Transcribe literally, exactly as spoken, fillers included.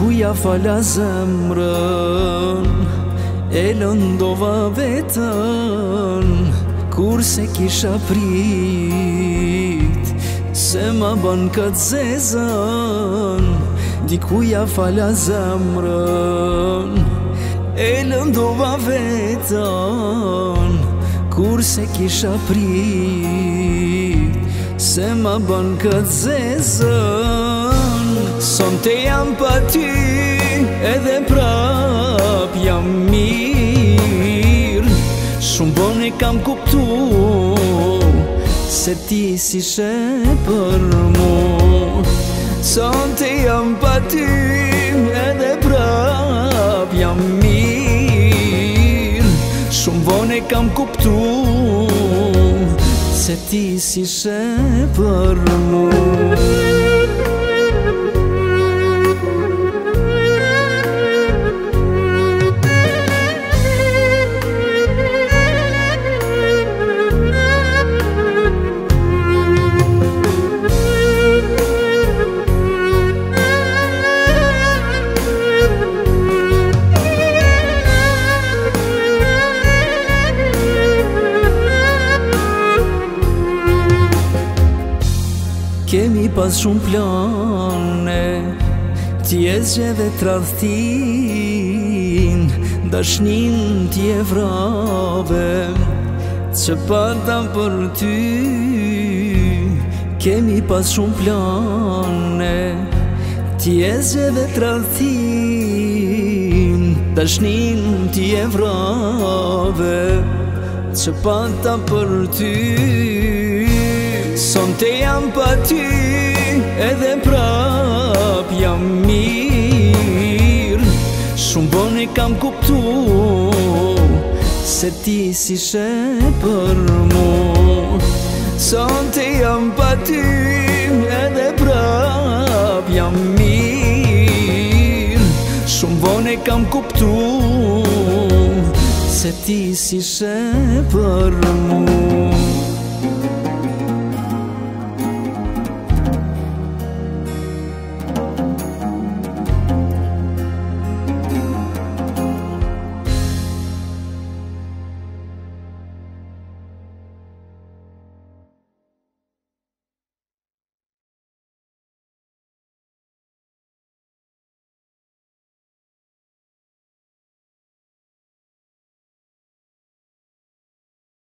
Dikuja fala zemrën, e lëndova vetën, kur se kisha prit, se ma bën këtë zezën. Dikuja fala zemrën, e lëndova vetën, kur se kisha prit, se ma bën këtë zezën. Sonte jam pa ty, edhe prap jam mirë, shumë bone kam kuptu, se ti s'ishe për mu. Sonte jam pa ty, edhe prap jam mirë, shumë bone kam kuptu, se ti s'ishe për mu. Kemi pas shumë plane, ti e zgjeve tradhtin, dashnin ti e vrave, që pata për ty. Kemi pas shumë plane, ti e zgjeve tradhtin, dashnin ti e vrave, që pata për ty. Sonte jam pa ty, edhe prap jam mirë, shumë bone kam kuptu, se ti s'ishe për mu. Sonte jam pa ty, edhe prap jam mirë, shumë bone kam kuptu, se ti s'ishe për mu.